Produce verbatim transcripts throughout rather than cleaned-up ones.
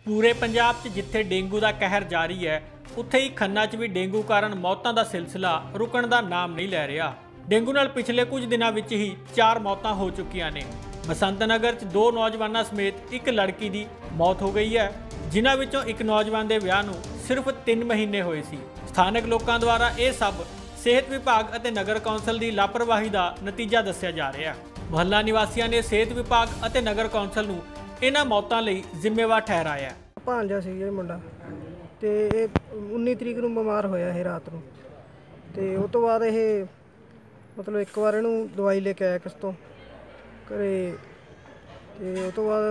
पूरे पंजाब च जिथे डेंगू का कहर जारी है, उत्थे ही खन्ना च भी डेंगू कारण मौतों का सिलसिला रुकण का नाम नहीं लै रहा। डेंगू नाल पिछले कुछ दिनों विच ही चार मौतां हो चुकियां ने। बसंत नगर च दो नौजवानों समेत एक लड़की की मौत हो गई है, जिन्हां विचों एक नौजवान के विआह नूं सिर्फ तीन महीने होए सी। स्थानक लोकां द्वारा यह सब सेहत विभाग और नगर कौंसल की लापरवाही का नतीजा दस्सिया जा रहा है। मुहल्ला निवासियों ने सेहत विभाग और नगर कौंसल नूं इन्हां मौतां लई जिम्मेवार ठहराया। भांजा सी ये मुंडा ते उन्नी तरीक नूं बीमार होया है रात नूं ते उस तो बाद ये मतलब एक बार इहनूं दवाई लेके आया किस तो घरे ते उस तो बाद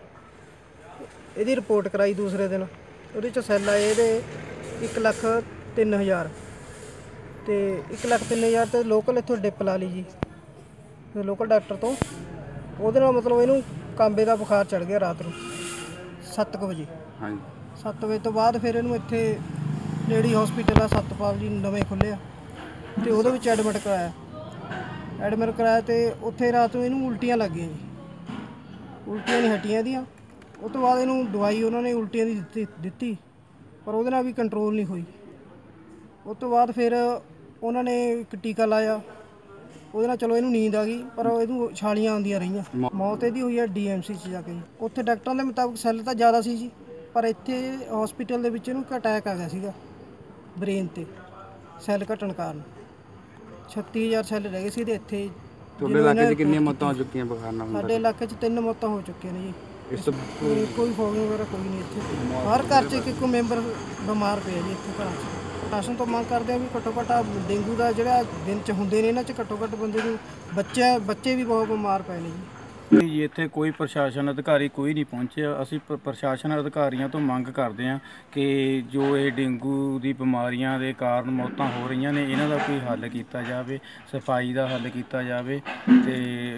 इहदी रिपोर्ट कराई दूसरे दिन, उहदे च सैल आए इहदे एक लख तीन हज़ार ते एक लख तीन हज़ार तो लोकल इत्थों डिप ला ली जी लोकल डॉक्टर तो। उहदे नाल मतलब इहनूं कांबे का बुखार चढ़ गया रात को सत्त बजे। हाँ सत्त बजे तो बाद फिर इहनूं इत्थे लेडी हॉस्पिटल आ सतपाल जी नवें खुल्लिया ते उहदे विच एडमिट कराया एडमिट कराया तो उत्थे रात नूं इहनूं उल्टियां लग गईयां जी, उल्टियां नहीं हटियां दियां। उस तो बाद इहनूं दवाई उन्होंने उल्टियां दी दित्ती दित्ती पर उहदे नाल भी कंट्रोल नहीं हुई। उस तो बाद फिर उन्होंने एक टीका लाया, ਉਹਦੇ ਨਾਲ ਚਲੋ ਇਹਨੂੰ ਨੀਂਦ ਆ ਗਈ ਪਰ ਇਹਨੂੰ ਛਾਲੀਆਂ ਆਉਂਦੀਆਂ ਰਹੀਆਂ। ਮੌਤ ਇਹਦੀ ਹੋਈ ਹੈ ਡੀ ਐਮ ਸੀ 'ਚ ਜਾ ਕੇ। ਉੱਥੇ ਡਾਕਟਰਾਂ ਦੇ ਮੁਤਾਬਕ ਸੈੱਲ ਤਾਂ ਜ਼ਿਆਦਾ ਸੀ ਜੀ, ਪਰ ਇੱਥੇ ਹਸਪੀਟਲ ਦੇ ਵਿੱਚ ਇਹਨੂੰ ਅਟੈਕ ਆ ਗਿਆ ਸੀਗਾ ਬ੍ਰੇਨ 'ਤੇ ਸੈੱਲ ਘਟਣ ਕਾਰਨ। ਛੱਤੀ ਹਜ਼ਾਰ ਸੈੱਲ ਰਹਿ ਗਏ ਸੀ ਇਹਦੇ ਇੱਥੇ। ਤੁਹਾਡੇ ਇਲਾਕੇ 'ਚ ਕਿੰਨੀਆਂ ਮੌਤਾਂ ਹੋ ਚੁੱਕੀਆਂ ਬੁਖਾਰ ਨਾਲ? ਸਾਡੇ ਇਲਾਕੇ 'ਚ ਤਿੰਨ ਮੌਤਾਂ ਹੋ ਚੁੱਕੀਆਂ ਨੇ ਜੀ। ਇਸ ਤੋਂ ਕੋਈ ਫੌਗ ਵਗੈਰਾ ਕੋਈ ਨਹੀਂ ਇੱਥੇ। ਹਰ ਘਰ 'ਚ ਇੱਕ ਇੱਕ ਮੈਂਬਰ ਬਿਮਾਰ ਪਿਆ ਜੀ ਇੱਥੇ ਘਰਾਂ 'ਚ। ਪ੍ਰਸ਼ਾਸਨ ਤੋਂ ਮੰਗ ਕਰਦੇ ਆ ਵੀ ਘੱਟੋ ਘੱਟ ਡੇਂਗੂ ਦਾ ਜਿਹੜਾ ਦਿਨ 'ਚ ਹੁੰਦੇ ਨੇ ਇਹਨਾਂ 'ਚ ਘੱਟੋ ਘੱਟ ਬੰਦੇ ਨੂੰ ਬੱਚੇ ਬੱਚੇ ਵੀ ਬਹੁਤ ਬਿਮਾਰ ਪਏ ਨੇ ਜੀ। ਜੀ ਇੱਥੇ ਕੋਈ ਪ੍ਰਸ਼ਾਸਨ ਅਧਿਕਾਰੀ ਕੋਈ ਨਹੀਂ ਪਹੁੰਚਿਆ। ਅਸੀਂ ਪ੍ਰਸ਼ਾਸਨ ਅਧਿਕਾਰੀਆਂ ਤੋਂ ਮੰਗ ਕਰਦੇ ਹਾਂ ਕਿ ਜੋ ਇਹ ਡੇਂਗੂ ਦੀ ਬਿਮਾਰੀਆਂ ਦੇ ਕਾਰਨ ਮੌਤਾਂ ਹੋ ਰਹੀਆਂ ਨੇ ਇਹਨਾਂ ਦਾ ਕੋਈ ਹੱਲ ਕੀਤਾ ਜਾਵੇ, ਸਫਾਈ ਦਾ ਹੱਲ ਕੀਤਾ ਜਾਵੇ। ਤੇ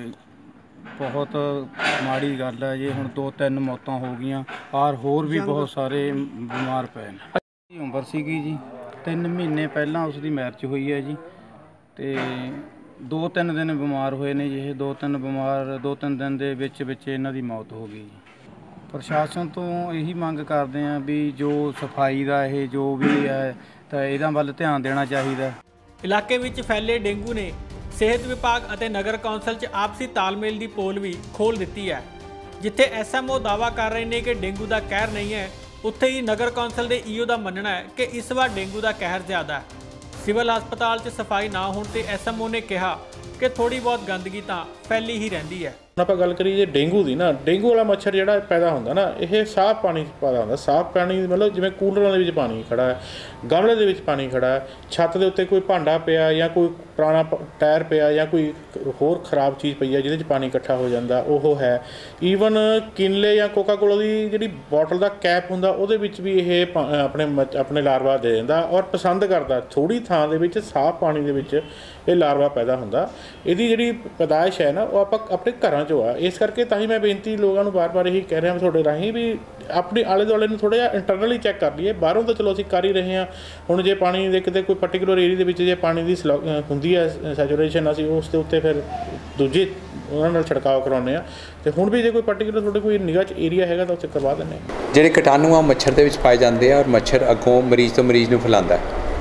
ਬਹੁਤ ਮਾੜੀ ਗੱਲ ਹੈ ਜੀ, ਹੁਣ ਦੋ ਤਿੰਨ ਮੌਤਾਂ ਹੋ ਗਈਆਂ ਔਰ ਹੋਰ ਵੀ ਬਹੁਤ ਸਾਰੇ ਬਿਮਾਰ ਪਏ ਨੇ। ਉਮਰ ਸੀਗੀ ਜੀ, ਤਿੰਨ ਮਹੀਨੇ ਪਹਿਲਾਂ ਉਸ ਦੀ ਮੈਰਿਜ ਹੋਈ ਹੈ ਜੀ ਤੇ ਦੋ ਤਿੰਨ ਦਿਨ ਬਿਮਾਰ ਹੋਏ ਨੇ ਜੀ। ਇਹ ਦੋ ਤਿੰਨ ਬਿਮਾਰ ਦੋ ਤਿੰਨ ਦਿਨ ਦੇ ਵਿੱਚ ਵਿੱਚ ਇਹਨਾਂ ਦੀ ਮੌਤ ਹੋ ਗਈ ਜੀ। ਪ੍ਰਸ਼ਾਸਨ ਤੋਂ ਇਹੀ ਮੰਗ ਕਰਦੇ ਹਾਂ ਵੀ ਜੋ ਸਫਾਈ ਦਾ ਇਹ ਜੋ ਵੀ ਹੈ ਤਾਂ ਇਹਦਾ ਵੱਲ ਧਿਆਨ ਦੇਣਾ ਚਾਹੀਦਾ। ਇਲਾਕੇ ਵਿੱਚ ਫੈਲੇ ਡੇਂਗੂ ਨੇ ਸਿਹਤ ਵਿਭਾਗ ਅਤੇ ਨਗਰ ਕੌਂਸਲ 'ਚ ਆਪਸੀ ਤਾਲਮੇਲ ਦੀ ਪੋਲ ਵੀ ਖੋਲ੍ਹ ਦਿੱਤੀ ਹੈ। ਜਿੱਥੇ ਐਸ ਐਮ ਓ ਦਾਅਵਾ ਕਰ ਰਹੇ ਨੇ ਕਿ ਡੇਂਗੂ ਦਾ ਕਹਿਰ ਨਹੀਂ ਹੈ, ਉੱਥੇ ਹੀ ਨਗਰ ਕੌਂਸਲ ਦੇ ਈ ਓ ਦਾ ਮੰਨਣਾ ਹੈ ਕਿ ਇਸ ਵਾਰ ਡੇਂਗੂ ਦਾ ਕਹਿਰ ਜ਼ਿਆਦਾ ਹੈ। ਸਿਵਲ ਹਸਪਤਾਲ 'ਚ ਸਫਾਈ ਨਾ ਹੋਣ ਤੇ ਐਸ ਐਮ ਓ ਨੇ ਕਿਹਾ ਕਿ ਥੋੜੀ ਬਹੁਤ ਗੰਦਗੀ ਤਾਂ ਫੈਲੀ ਹੀ ਰਹਿੰਦੀ ਹੈ। ਆਪਾਂ ਗੱਲ ਕਰੀਏ ਡੇਂਗੂ ਦੀ ਨਾ, ਡੇਂਗੂ ਵਾਲਾ ਮੱਛਰ ਜਿਹੜਾ ਪੈਦਾ ਹੁੰਦਾ ਨਾ ਇਹ ਸਾਫ਼ ਪਾਣੀ 'ਚ ਪੈਦਾ ਹੁੰਦਾ। ਸਾਫ਼ ਪਾਣੀ ਮਤਲਬ ਜਿਵੇਂ ਕੂਲਰਾਂ ਦੇ ਵਿੱਚ ਪਾਣੀ ਖੜਾ ਹੈ, ਗਮਲੇ ਦੇ ਵਿੱਚ ਪਾਣੀ ਖੜਾ ਹੈ, ਛੱਤ ਦੇ ਉੱਤੇ ਕੋਈ ਭਾਂਡਾ ਪਿਆ ਜਾਂ ਕੋਈ ਪੁਰਾਣਾ ਟਾਇਰ ਪਿਆ ਜਾਂ ਕੋਈ ਹੋਰ ਖ਼ਰਾਬ ਚੀਜ਼ ਪਈ ਹੈ ਜਿਹਦੇ 'ਚ ਪਾਣੀ ਇਕੱਠਾ ਹੋ ਜਾਂਦਾ ਉਹ ਹੈ। ਈਵਨ ਕਿਨਲੇ ਜਾਂ ਕੋਕਾ ਕੋਲਾ ਦੀ ਜਿਹੜੀ ਬੋਟਲ ਦਾ ਕੈਪ ਹੁੰਦਾ ਉਹਦੇ ਵਿੱਚ ਵੀ ਇਹ ਆਪਣੇ ਆਪਣੇ ਲਾਰਵਾ ਦੇ ਦਿੰਦਾ ਔਰ ਪਸੰਦ ਕਰਦਾ। ਥੋੜ੍ਹੀ ਥਾਂ ਦੇ ਵਿੱਚ ਸਾਫ਼ ਪਾਣੀ ਦੇ ਵਿੱਚ ਇਹ ਲਾਰਵਾ ਪੈਦਾ ਹੁੰਦਾ। ਇਹਦੀ ਜਿਹੜੀ ਪੈਦਾਇਸ਼ ਹੈ ਨਾ ਉਹ ਆਪਾਂ ਆਪਣੇ ਘਰਾਂ 'ਚੋਂ ਆ। ਇਸ ਕਰਕੇ ਤਾਂ ਹੀ ਮੈਂ ਬੇਨਤੀ ਲੋਕਾਂ ਨੂੰ ਵਾਰ ਵਾਰ ਇਹੀ ਕਹਿ ਰਿਹਾ ਤੁਹਾਡੇ ਰਾਹੀਂ ਵੀ ਆਪਣੇ ਆਲੇ ਦੁਆਲੇ ਨੂੰ ਥੋੜ੍ਹਾ ਜਿਹਾ ਇੰਟਰਨਲੀ ਚੈੱਕ ਕਰ ਲਈਏ। ਬਾਹਰੋਂ ਤਾਂ ਚਲੋ ਅਸੀਂ ਕਰ ਹੀ ਰਹੇ ਹਾਂ। ਹੁਣ ਜੇ ਪਾਣੀ ਦੇ ਕਿਤੇ ਕੋਈ ਪਰਟੀਕੂਲਰ ਏਰੀਆ ਦੇ ਵਿੱਚ ਜੇ ਪਾਣੀ ਦੀ ਸਲੋ ਹੁੰਦੀ ਹੈ ਸੈਚੂਰੇਸ਼ਨ, ਅਸੀਂ ਉਸ ਦੇ ਉੱਤੇ ਫਿਰ ਦੂਜੇ ਉਹਨਾਂ ਨਾਲ ਛਿੜਕਾਅ ਕਰਾਉਂਦੇ ਹਾਂ। ਅਤੇ ਹੁਣ ਵੀ ਜੇ ਕੋਈ ਪਰਟੀਕੂਲਰ ਤੁਹਾਡੇ ਕੋਈ ਨਿਗਾਹ 'ਚ ਏਰੀਆ ਹੈਗਾ ਤਾਂ ਉੱਥੇ ਕਰਵਾ ਦਿੰਦੇ ਹਾਂ। ਜਿਹੜੇ ਕੀਟਾਣੂ ਆ ਮੱਛਰ ਦੇ ਵਿੱਚ ਪਾਏ ਜਾਂਦੇ ਆ ਔਰ ਮੱਛਰ ਅੱਗੋਂ ਮਰੀਜ਼ ਤੋਂ ਮਰੀਜ਼ ਨੂੰ ਫੈਲਾਉਂਦਾ।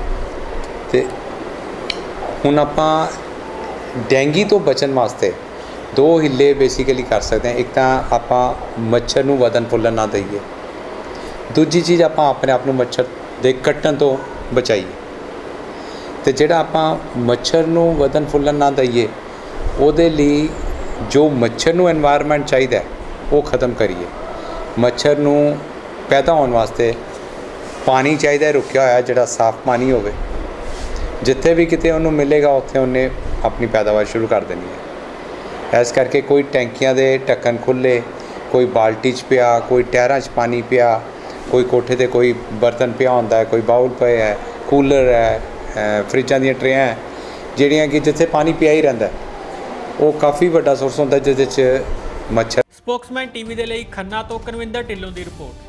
ਅਤੇ ਹੁਣ ਆਪਾਂ ਡੇਂਗੂ ਤੋਂ ਬਚਣ ਵਾਸਤੇ ਦੋ ਹਿੱਲੇ ਬੇਸਿਕਲੀ ਕਰ ਸਕਦੇ ਹਾਂ। ਇੱਕ ਤਾਂ ਆਪਾਂ ਮੱਛਰ ਨੂੰ ਵਧਣ ਫੁੱਲਣ ਨਾ ਦਈਏ, ਦੂਜੀ ਚੀਜ਼ ਆਪਾਂ ਆਪਣੇ ਆਪ ਨੂੰ ਮੱਛਰ ਦੇ ਕੱਟਣ ਤੋਂ ਬਚਾਈਏ। ਅਤੇ ਜਿਹੜਾ ਆਪਾਂ ਮੱਛਰ ਨੂੰ ਵਧਣ ਫੁੱਲਣ ਨਾ ਦਈਏ ਉਹਦੇ ਲਈ ਜੋ ਮੱਛਰ ਨੂੰ ਐਨਵਾਇਰਮੈਂਟ ਚਾਹੀਦਾ ਉਹ ਖ਼ਤਮ ਕਰੀਏ। ਮੱਛਰ ਨੂੰ ਪੈਦਾ ਹੋਣ ਵਾਸਤੇ ਪਾਣੀ ਚਾਹੀਦਾ ਰੁਕਿਆ ਹੋਇਆ ਜਿਹੜਾ ਸਾਫ਼ ਪਾਣੀ ਹੋਵੇ। ਜਿੱਥੇ ਵੀ ਕਿਤੇ ਉਹਨੂੰ ਮਿਲੇਗਾ ਉੱਥੇ ਉਹਨੇ ਆਪਣੀ ਪੈਦਾਵਾਰ ਸ਼ੁਰੂ ਕਰ ਦੇਣੀ ਹੈ। ਇਸ ਕਰਕੇ ਕੋਈ ਟੈਂਕੀਆਂ ਦੇ ਢੱਕਣ ਖੁੱਲ੍ਹੇ, ਕੋਈ ਬਾਲਟੀ 'ਚ ਪਿਆ, ਕੋਈ ਟਾਇਰਾਂ 'ਚ ਪਾਣੀ ਪਿਆ, ਕੋਈ ਕੋਠੇ 'ਤੇ ਕੋਈ ਬਰਤਨ ਪਿਆ ਹੁੰਦਾ ਹੈ, ਕੋਈ ਬਾਉਲ ਪਏ ਹੈ, ਕੂਲਰ ਹੈ, ਫਰਿੱਜਾਂ ਦੀਆਂ ਟਰੇਆਂ ਹੈ ਜਿਹੜੀਆਂ ਕਿ ਜਿੱਥੇ ਪਾਣੀ ਪਿਆ ਹੀ ਰਹਿੰਦਾ ਉਹ ਕਾਫੀ ਵੱਡਾ ਸੋਰਸ ਹੁੰਦਾ ਜਿਹਦੇ 'ਚ ਮੱਛਰ। ਸਪੋਕਸਮੈਨ ਟੀਵੀ ਦੇ ਲਈ ਖੰਨਾ ਤੋਂ ਕਨਵਿੰਦਰ ਢਿੱਲੋਂ ਦੀ ਰਿਪੋਰਟ।